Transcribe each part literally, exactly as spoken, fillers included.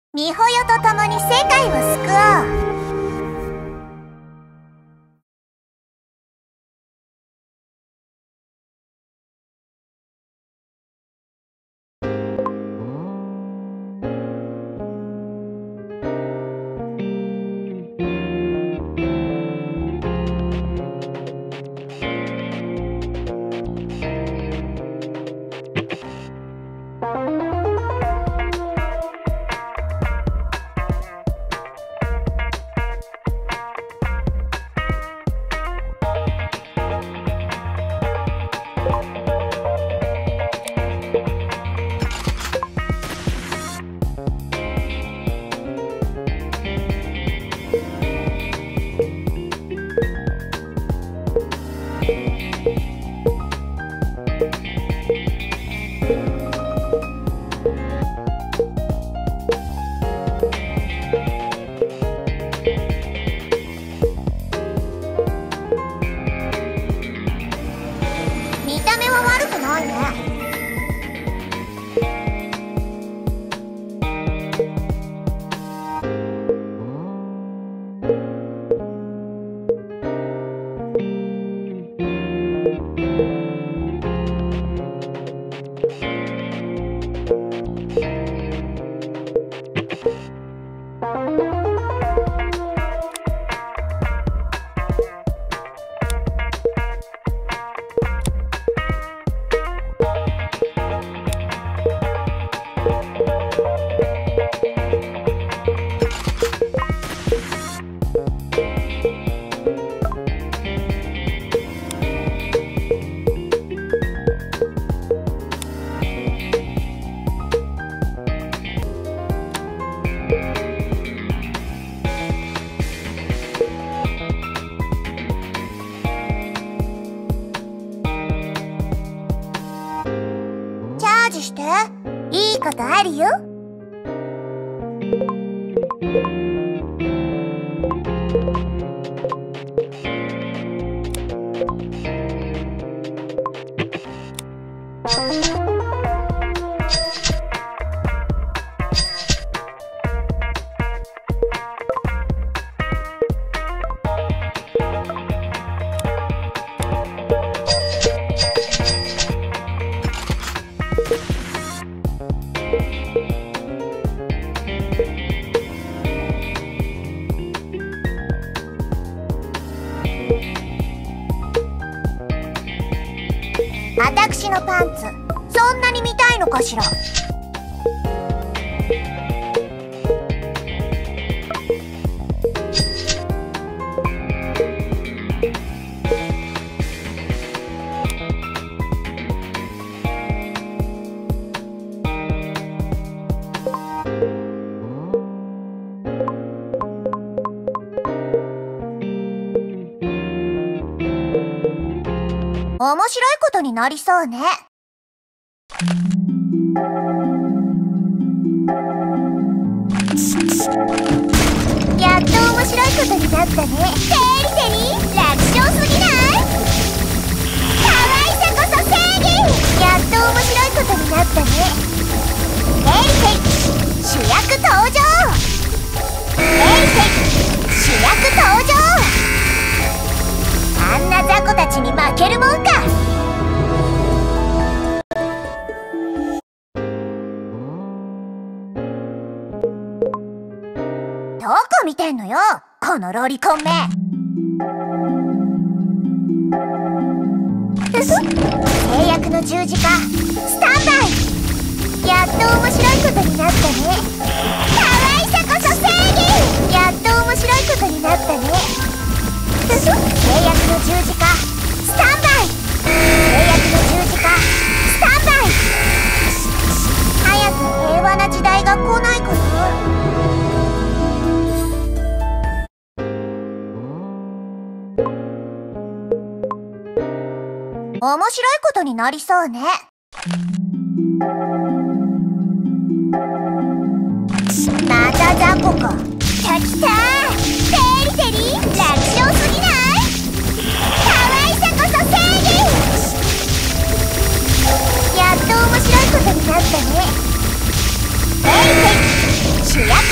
みほよと共に世界を救おう。見た目は悪くないね。チャージして、いいことあるよ。あたくしのパンツ、そんなに見たいのかしら。面白いことになりそうね。やっと面白いことになったね。テリテリ楽勝すぎない？可愛さこそ正義。やっと面白いことになったね。テリテリ主役登場。テリテリ主役登場。あんな雑魚たちに負けるもんか。どこ見てんのよ、このロリコンめ。制約の十字架スタンバイ。やっと面白いことになったね。可愛さこそ正義。やっと面白いことになったね。制約の十字架スタンバイ。制約の十字架スタンバイ。早く平和な時代が来ないかな。面白いことになりそうね。また雑魚か。来た来た。テリテリ楽勝すぎない？可愛さこそ正義。やっと面白いことになったね。テリテリ主役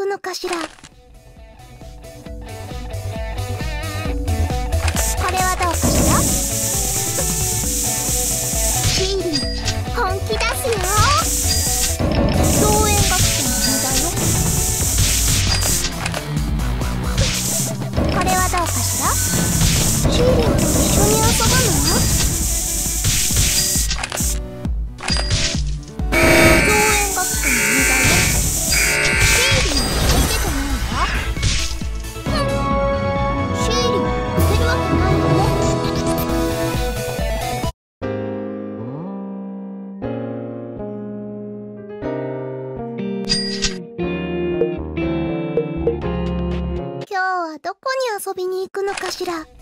のかしら。これはどうかしら。シーリン本気出すよ。造園学生の目だよ。これはどうかしら。シーリンと一緒に遊ぶの？どこに遊びに行くのかしら。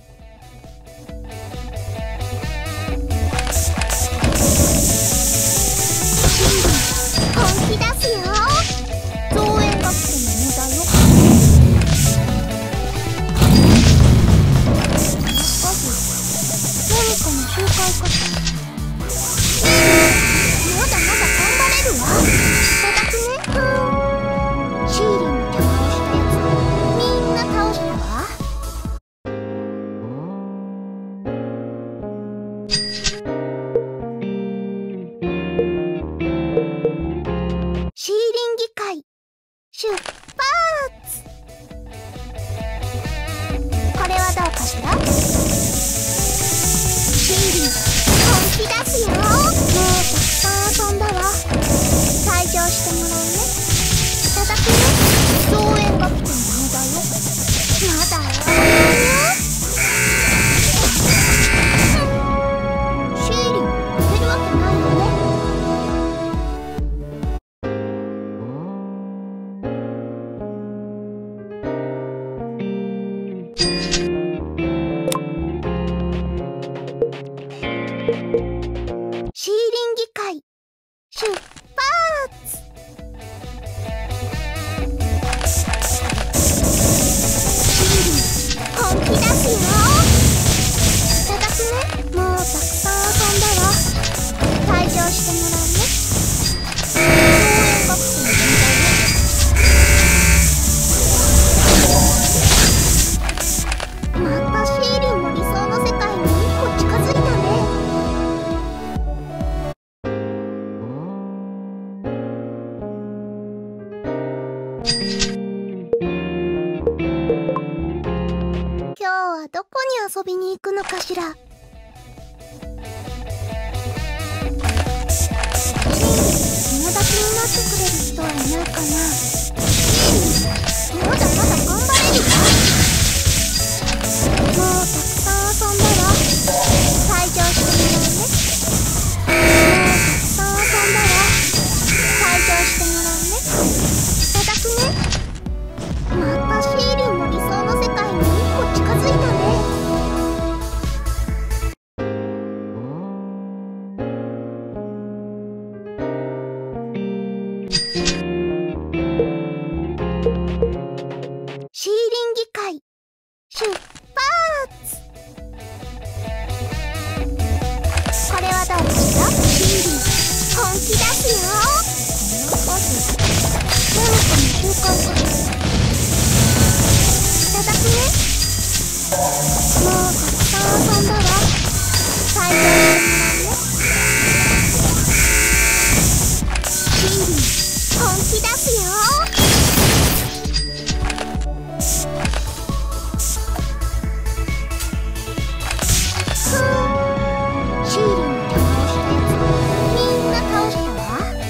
本気出すよ。造園学生の目だよ。まず何かの集会かしら。まだまだ頑張れるわ。いただくね。シーリンの邪魔をしたやつみんな倒したわ。シーリン議会出発。これはどうかしら。シーリン本気出すよ。もうたくさん遊んだわ。退場してもらうね。いただくね。造園学生の目だよ。まだ終わらないよ。シーリン負けるわけないよね。シーリン議会出発。シーリン本気出すよ。いただくね。もうたくさん遊んだわ。退場してもらうね。造園学生の目だよ。またシーリンの理想の世界に一歩近づいたね。今日はどこに遊びに行くのかしら。シーリン、友達になってくれる人はいないかな。シーリン、まだまだ頑張れるわ。もうたくさん遊んだわ。退場してもらうね。もうたくさん遊んだわ。退場してもらうね。いただくね。またシーリンの理想の世界に一歩近づいたね。シーリン議会出発。これはどうかしら。シーリン本気出すよ。まず何かの習慣かしら。いただくね。もうたくさん遊んだわ。退場してもらうね。シーリン本気出すよ。シーリンの邪魔をしたやつみんな倒したわ。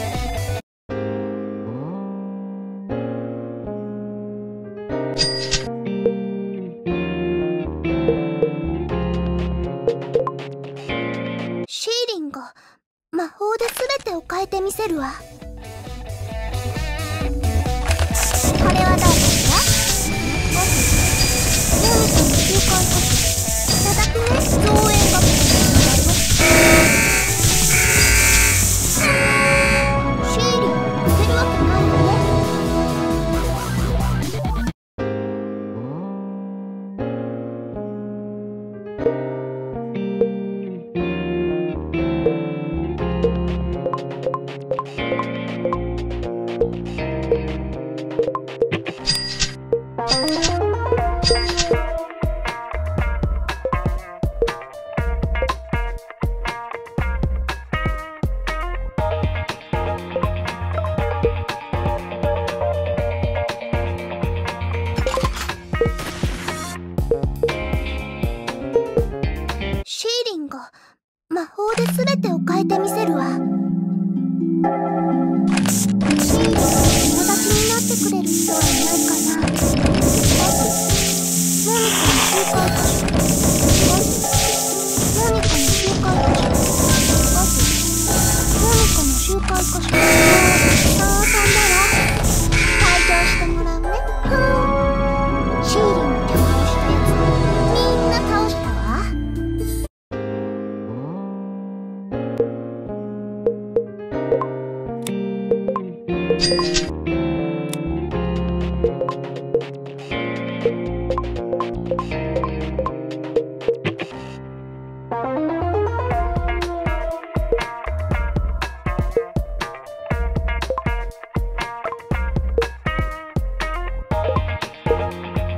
シーリンが魔法で全てを変えてみせるわ。これはどうかしら。まず何かの習慣かしら。いただくね。造園学生の目だよ。シーリン負けるわけないよね。 んが魔法で全てを変えてみせるわ。シーリーが友達になってくれる人はいないかな。まずモニカの集会箇所。まずモニカの集会箇所。まずモニカの集会箇所。さあ飛んだら退場してもらうね。ふーん、シーリーの手を押したやつみんな倒したわ。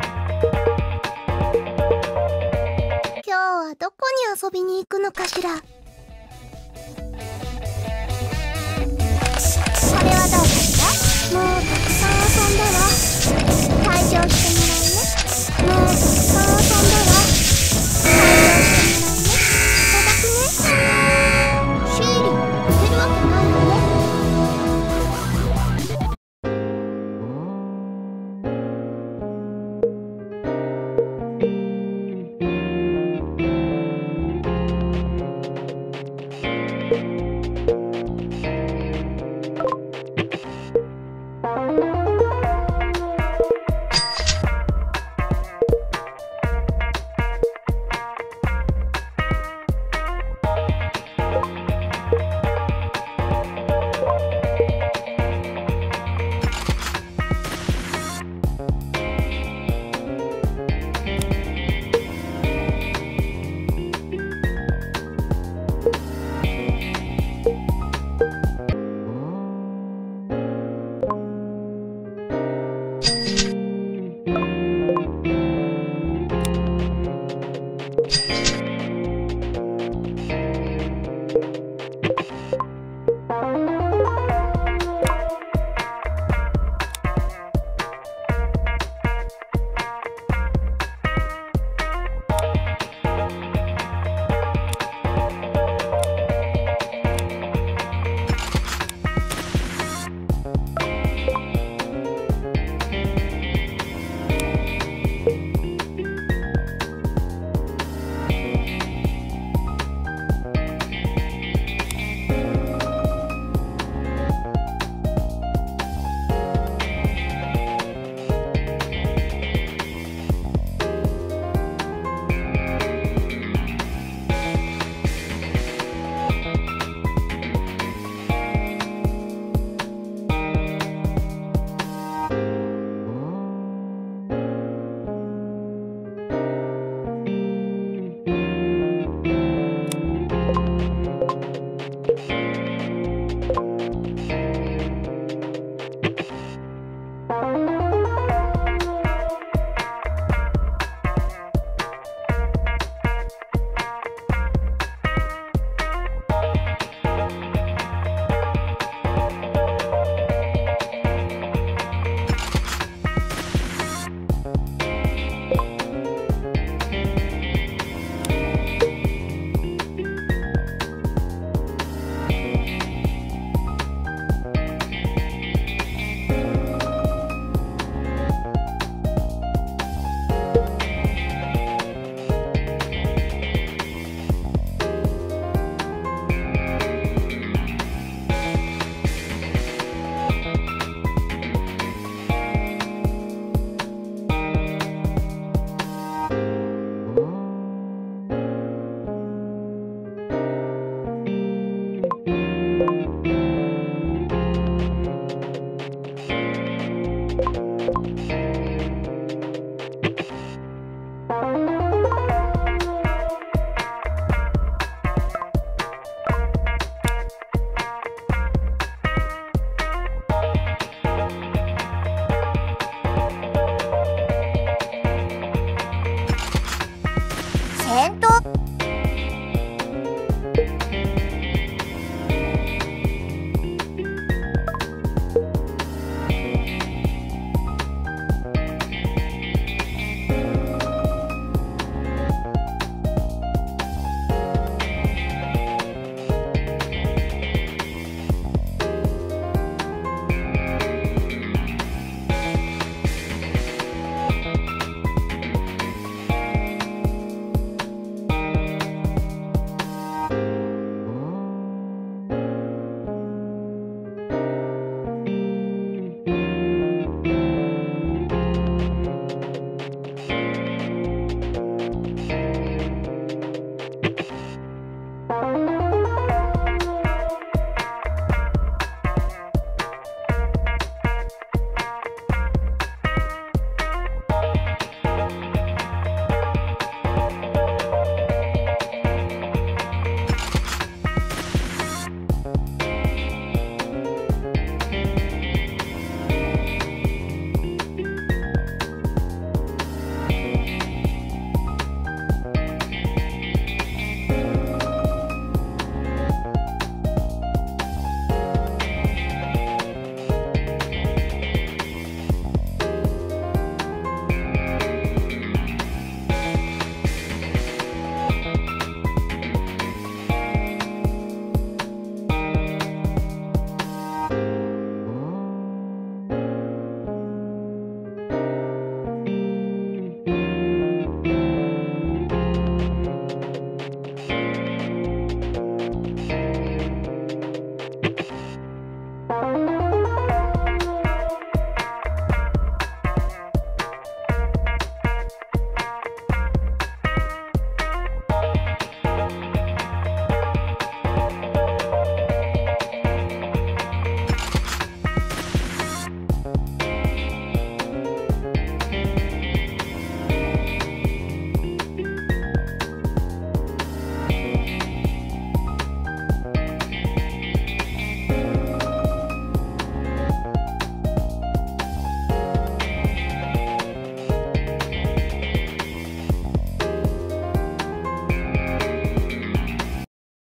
今日はどこに遊びに行くのかしら。